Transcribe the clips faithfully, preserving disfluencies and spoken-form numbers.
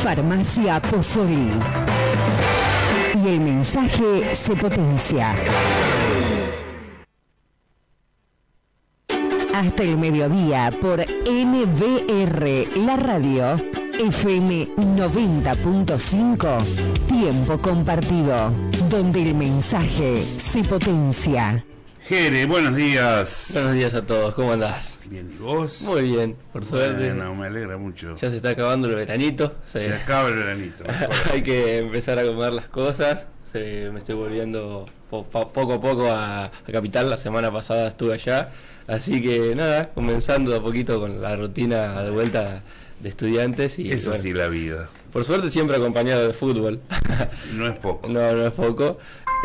Farmacia Pozzoli. Y el mensaje se potencia. Hasta el mediodía por N B R, la radio, F M noventa punto cinco, tiempo compartido, donde el mensaje se potencia. Jere, buenos días. Buenos días a todos, ¿cómo andás? Bien, ¿y vos? Muy bien, por suerte. Bueno, me alegra mucho. Ya se está acabando el veranito. Se, se acaba el veranito. Hay que empezar a comer las cosas. Se, me estoy volviendo po, po, poco a poco a, a Capital. La semana pasada estuve allá. Así que nada, comenzando a poquito con la rutina de vuelta de estudiantes. Y, es bueno, así la vida. Por suerte siempre acompañado de fútbol. No es poco. No, no es poco.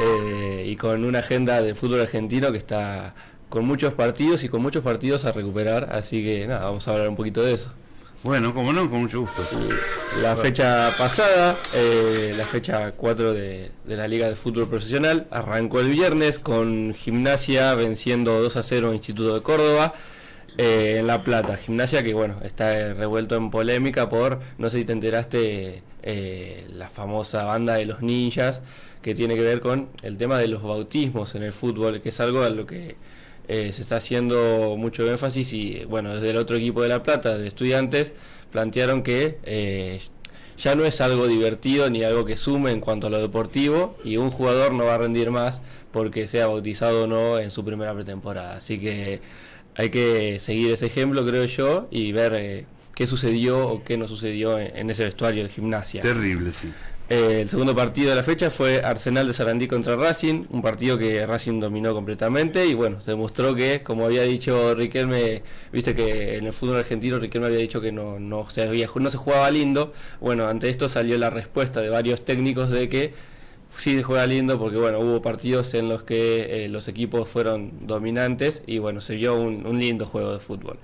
Eh, y con una agenda de fútbol argentino que está con muchos partidos y con muchos partidos a recuperar. Así que nada, vamos a hablar un poquito de eso. Bueno, como no, con mucho gusto. La fecha pasada, eh, la fecha cuatro de, de la Liga de Fútbol Profesional, arrancó el viernes con Gimnasia venciendo dos a cero a Instituto de Córdoba eh, en La Plata. Gimnasia que bueno, está revuelto en polémica por, no sé si te enteraste, eh, la famosa banda de los ninjas, que tiene que ver con el tema de los bautismos en el fútbol, que es algo a lo que Eh, se está haciendo mucho énfasis y bueno, desde el otro equipo de La Plata, de Estudiantes, plantearon que eh, ya no es algo divertido ni algo que sume en cuanto a lo deportivo y un jugador no va a rendir más porque sea bautizado o no en su primera pretemporada, así que hay que seguir ese ejemplo, creo yo, y ver eh, qué sucedió o qué no sucedió en, en ese vestuario de Gimnasia. Terrible, sí. Eh, el segundo partido de la fecha fue Arsenal de Sarandí contra Racing, un partido que Racing dominó completamente y bueno, se demostró que, como había dicho Riquelme, viste que en el fútbol argentino Riquelme había dicho que no, no, se, había, no se jugaba lindo. Bueno, ante esto salió la respuesta de varios técnicos de que sí se juega lindo porque bueno, hubo partidos en los que eh, los equipos fueron dominantes y bueno, se vio un, un lindo juego de fútbol.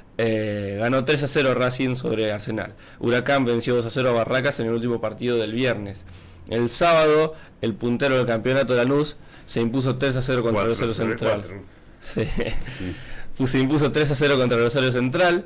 Eh, ganó tres a cero Racing sobre Arsenal. Huracán venció dos a cero a Barracas en el último partido del viernes. El sábado, el puntero del campeonato de Lanús se impuso tres a cero contra Rosario Central. Sí. Sí. Se impuso tres a cero contra Rosario Central.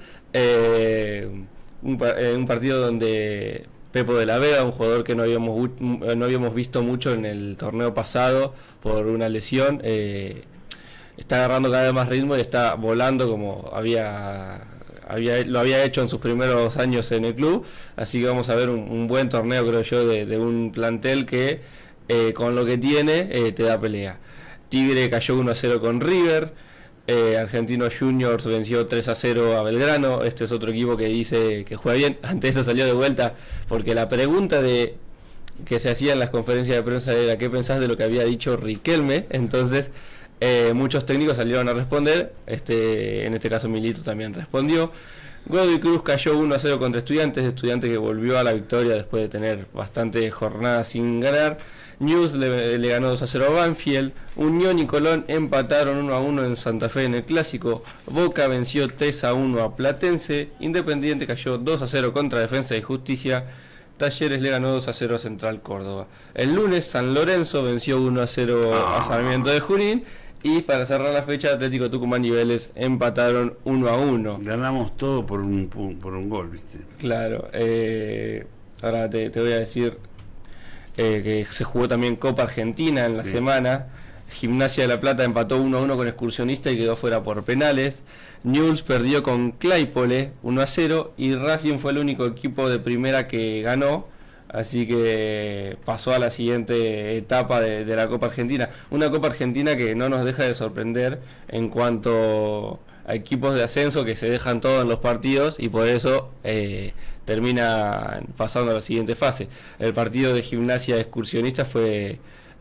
Eh, un, eh, un partido donde Pepo de la Vega, un jugador que no habíamos, no habíamos visto mucho en el torneo pasado por una lesión, eh, está agarrando cada vez más ritmo y está volando como había, había lo había hecho en sus primeros años en el club, así que vamos a ver un, un buen torneo, creo yo, de, de un plantel que eh, con lo que tiene eh, te da pelea. Tigre cayó uno a cero con River, eh, Argentinos Juniors venció tres a cero a Belgrano. Este es otro equipo que dice que juega bien. Ante esto salió de vuelta porque la pregunta de que se hacía en las conferencias de prensa era ¿qué pensás de lo que había dicho Riquelme? Entonces Eh, muchos técnicos salieron a responder, este, en este caso Milito también respondió. Godoy Cruz cayó uno a cero contra Estudiantes, Estudiantes que volvió a la victoria después de tener bastantes jornadas sin ganar. News le, le ganó dos a cero a Banfield, Unión y Colón empataron uno a uno en Santa Fe en el Clásico, Boca venció tres a uno a Platense, Independiente cayó dos a cero contra Defensa y Justicia, Talleres le ganó dos a cero a Central Córdoba. El lunes San Lorenzo venció uno a cero a Sarmiento de Junín. Y para cerrar la fecha, Atlético Tucumán y Vélez empataron uno a uno. Ganamos todo por un por un gol, ¿viste? Claro. Eh, ahora te, te voy a decir eh, que se jugó también Copa Argentina en la sí. semana. Gimnasia de La Plata empató uno a uno con Excursionista y quedó fuera por penales. Newell's perdió con Claypole uno a cero y Racing fue el único equipo de primera que ganó. Así que pasó a la siguiente etapa de, de la Copa Argentina. Una Copa Argentina que no nos deja de sorprender en cuanto a equipos de ascenso que se dejan todo en los partidos y por eso eh, termina pasando a la siguiente fase. El partido de Gimnasia Excursionistas fue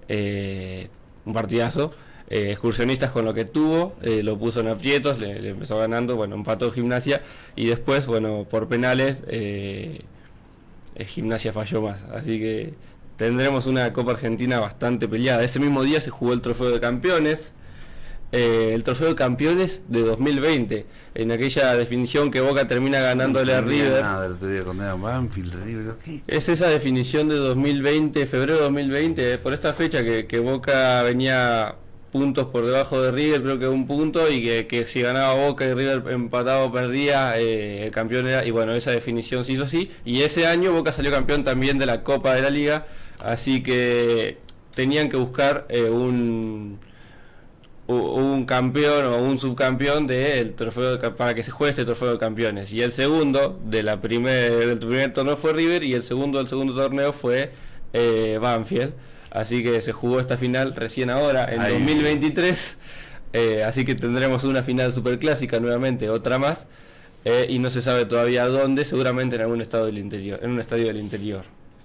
eh, un partidazo. Eh, Excursionistas con lo que tuvo, eh, lo puso en aprietos, le, le empezó ganando, bueno, empató Gimnasia y después, bueno, por penales... Eh, Gimnasia falló más, así que tendremos una Copa Argentina bastante peleada. Ese mismo día se jugó el Trofeo de Campeones, eh, el Trofeo de Campeones de dos mil veinte, en aquella definición que Boca termina ganándole no a River. Nada, el día con Banfield, River, ¿qué? Es esa definición de dos mil veinte, febrero de dos mil veinte, por esta fecha que, que Boca venía puntos por debajo de River, creo que un punto, y que, que si ganaba Boca y River empatado o perdía, eh, el campeón era, y bueno, esa definición se hizo así, y ese año Boca salió campeón también de la Copa de la Liga, así que tenían que buscar eh, un un campeón o un subcampeón del trofeo de, para que se juegue este trofeo de campeones, y el segundo de la primer, del primer torneo fue River, y el segundo del segundo torneo fue eh, Banfield, así que se jugó esta final recién ahora en Ahí. dos mil veintitrés, eh, así que tendremos una final superclásica nuevamente, otra más, eh, y no se sabe todavía dónde, seguramente en algún estado del interior, en un estadio del interior.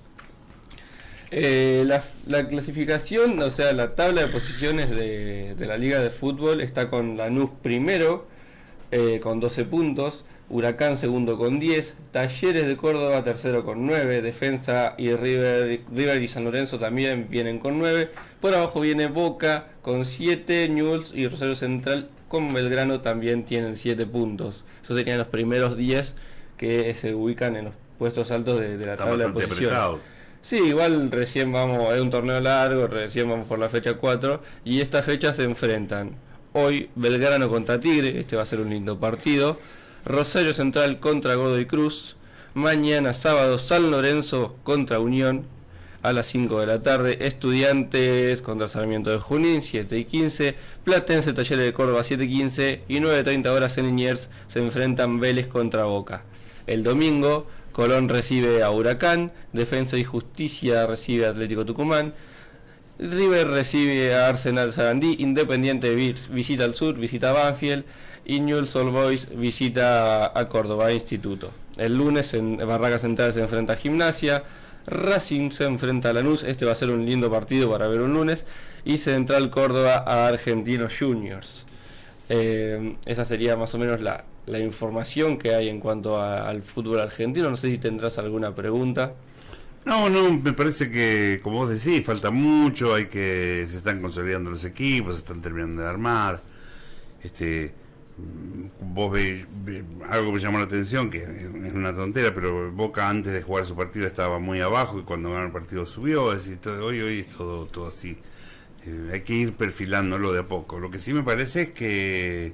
Eh, la, la clasificación, o sea, la tabla de posiciones de, de la Liga de Fútbol está con Lanús primero, eh, con doce puntos, Huracán segundo con diez, Talleres de Córdoba tercero con nueve, Defensa y River, River y San Lorenzo también vienen con nueve, por abajo viene Boca con siete, Newell's y Rosario Central con Belgrano también tienen siete puntos. Esos serían los primeros diez que se ubican en los puestos altos de, de la está tabla de posiciones. Apretado. Sí, igual recién vamos, es un torneo largo, recién vamos por la fecha cuatro, y esta fecha se enfrentan hoy Belgrano contra Tigre, este va a ser un lindo partido, Rosario Central contra Godoy Cruz, mañana sábado San Lorenzo contra Unión a las cinco de la tarde, Estudiantes contra Sarmiento de Junín, siete y quince, Platense Talleres de Córdoba, siete y quince, y nueve y treinta horas en Liniers se enfrentan Vélez contra Boca. El domingo Colón recibe a Huracán, Defensa y Justicia recibe a Atlético Tucumán, River recibe a Arsenal Sarandí, Independiente visita al Sur, visita a Banfield, y Newell's Old Boys visita a Córdoba Instituto. El lunes en Barraca Central se enfrenta a Gimnasia, Racing se enfrenta a Lanús, este va a ser un lindo partido para ver un lunes, y Central Córdoba a Argentinos Juniors. Eh, esa sería más o menos la, la información que hay en cuanto a, al fútbol argentino. No sé si tendrás alguna pregunta. No, no, me parece que, como vos decís, falta mucho, hay que se están consolidando los equipos, se están terminando de armar. Este, vos veis ve, algo que me llamó la atención, que es una tontera, pero Boca antes de jugar su partido estaba muy abajo y cuando ganó el partido subió. Es decir, todo, hoy, hoy es todo, todo así. Eh, hay que ir perfilándolo de a poco. Lo que sí me parece es que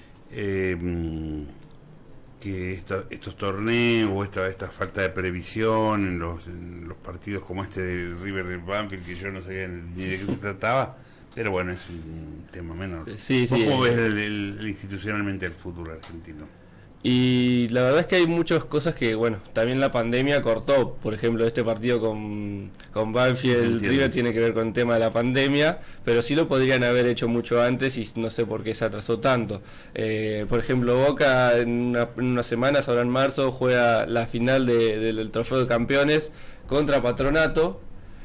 eh, que esta, estos torneos o esta, esta falta de previsión en los, en los partidos como este de River de Banfield, que yo no sabía ni de qué se trataba, pero bueno, es un tema menor. Sí, sí, ¿Cómo eh, ves el, el, el, institucionalmente el fútbol argentino? Y la verdad es que hay muchas cosas que, bueno, también la pandemia cortó. Por ejemplo, este partido con, con Banfield, sí, River tiene que ver con el tema de la pandemia, pero sí lo podrían haber hecho mucho antes y no sé por qué se atrasó tanto. Eh, por ejemplo, Boca en, una, en unas semanas, ahora en marzo, juega la final de, de, del Trofeo de Campeones contra Patronato,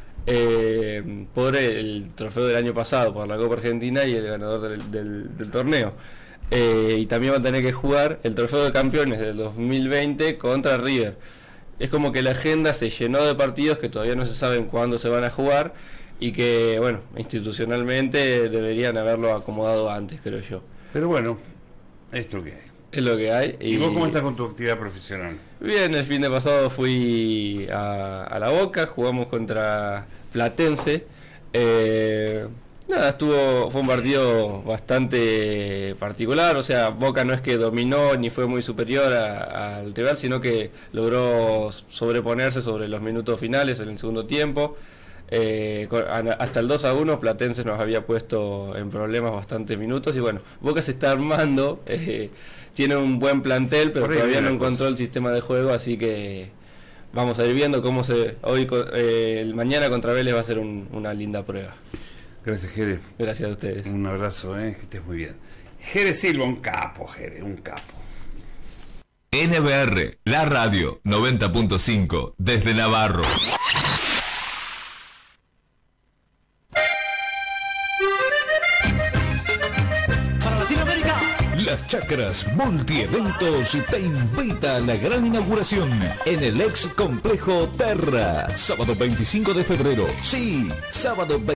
eh, por el trofeo del año pasado, por la Copa Argentina y el ganador del, del, del torneo. Eh, y también va a tener que jugar el Trofeo de Campeones del dos mil veinte contra River. Es como que la agenda se llenó de partidos que todavía no se saben cuándo se van a jugar y que, bueno, institucionalmente deberían haberlo acomodado antes, creo yo. Pero bueno, es lo que hay. Es lo que hay. ¿Y, ¿Y vos cómo estás con tu actividad profesional? Bien, el fin de pasado fui a, a La Boca, jugamos contra Platense. Eh... Nada, estuvo, fue un partido bastante particular, o sea, Boca no es que dominó ni fue muy superior a, al rival, sino que logró sobreponerse sobre los minutos finales en el segundo tiempo. Eh, hasta el dos a uno Platense nos había puesto en problemas bastantes minutos y bueno, Boca se está armando, eh, tiene un buen plantel, pero todavía no encontró el sistema de juego, así que vamos a ir viendo cómo se... Hoy, eh, el mañana contra Vélez va a ser un, una linda prueba. Gracias, Jere. Gracias a ustedes. Un abrazo, eh, que estés muy bien. Jere Silva, un capo, Jere, un capo. N B R, la radio, noventa punto cinco, desde Navarro. Para Latinoamérica. Las Chacras Multieventos te invita a la gran inauguración en el ex complejo Terra. Sábado veinticinco de febrero. Sí, sábado veinticinco.